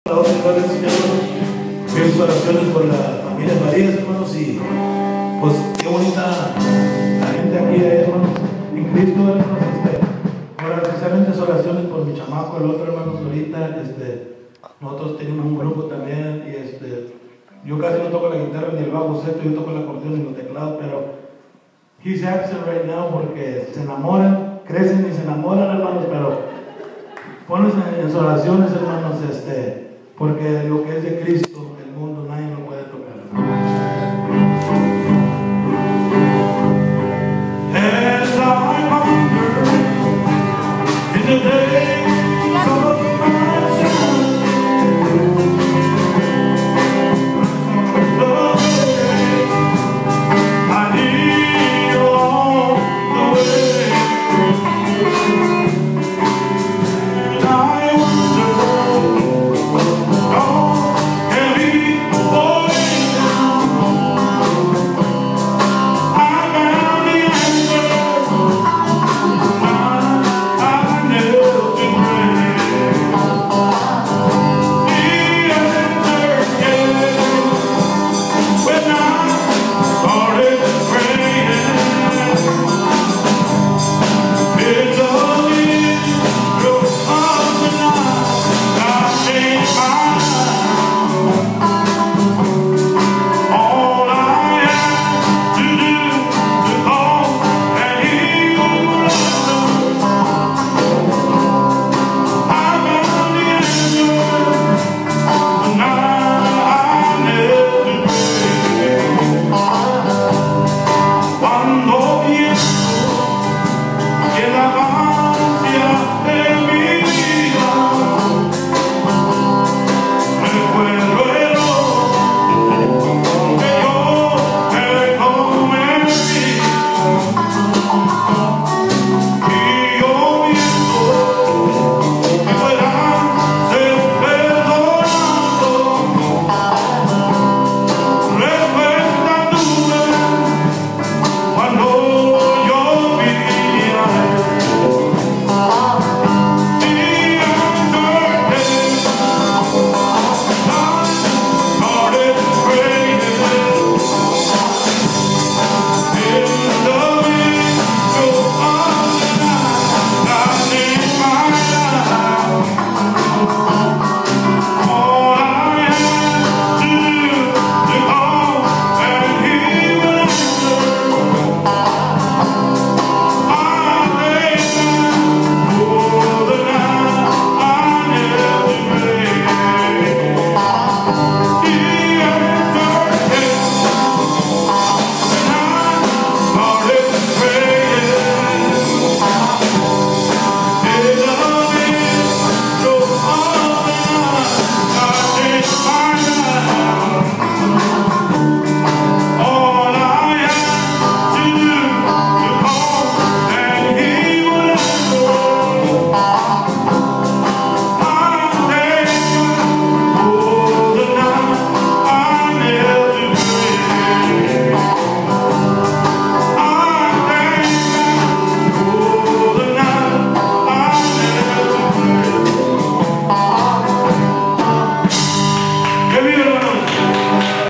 La otra vez, hermanos, mis oraciones por la familia Farías, hermanos, y pues qué bonita la gente aquí, hermanos, en Cristo, hermanos. Ahora, especialmente oraciones por mi chamaco, el otro, hermanos, ahorita, nosotros tenemos un grupo también, y yo casi no toco la guitarra ni el bajo seto, yo toco el acordeón y los teclados, pero he's absent right now porque se enamoran, crecen y se enamoran, hermanos, pero ponles en sus oraciones, hermanos, porque lo que es de Cristo,